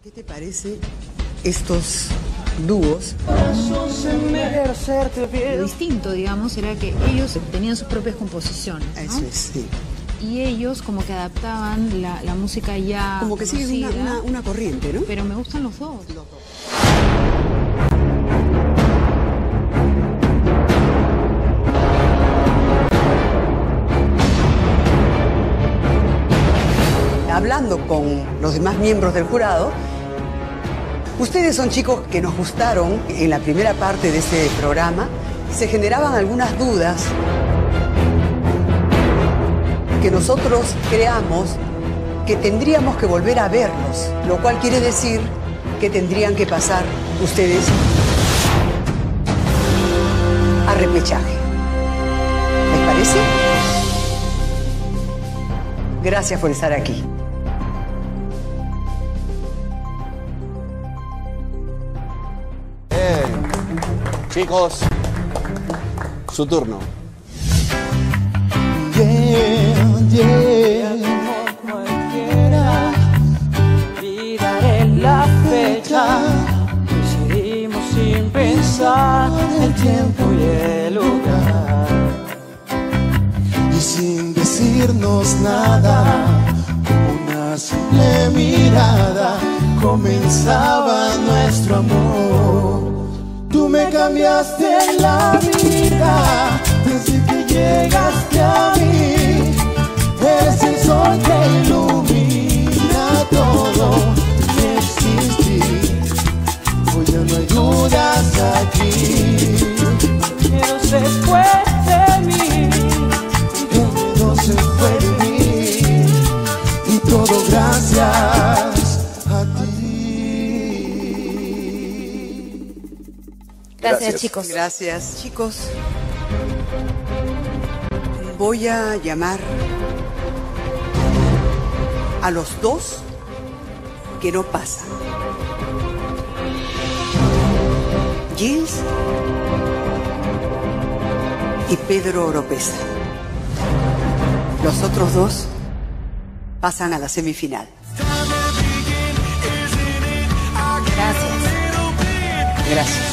¿Qué te parece estos dúos? Lo distinto, digamos, era que ellos tenían sus propias composiciones, ¿no? Eso es, sí. Y ellos como que adaptaban la música ya Como que sigue una corriente, ¿no? Pero me gustan los dos. Hablando con los demás miembros del jurado, ustedes son chicos que nos gustaron en la primera parte de este programa. Se generaban algunas dudas que nosotros creamos que tendríamos que volver a verlos, lo cual quiere decir que tendrían que pasar ustedes a repechaje. ¿Les parece? Gracias por estar aquí. Chicos, su turno. Cualquiera, olvidaré la fecha. Decidimos sin pensar el tiempo y el lugar. Y sin decirnos nada, con una simple mirada, comenzaba nuestro amor. Tú me cambiaste la vida desde que llegaste a mí. Eres el sol que ilumina todo que existí. Hoy ya no hay dudas aquí. Pero se fue de mí, Todo se fue de mí y todo gracias a ti. Gracias, chicos. Gracias, chicos. Voy a llamar a los dos que no pasan. Gilles y Pedro Oropesa. Los otros dos pasan a la semifinal. Gracias. Gracias.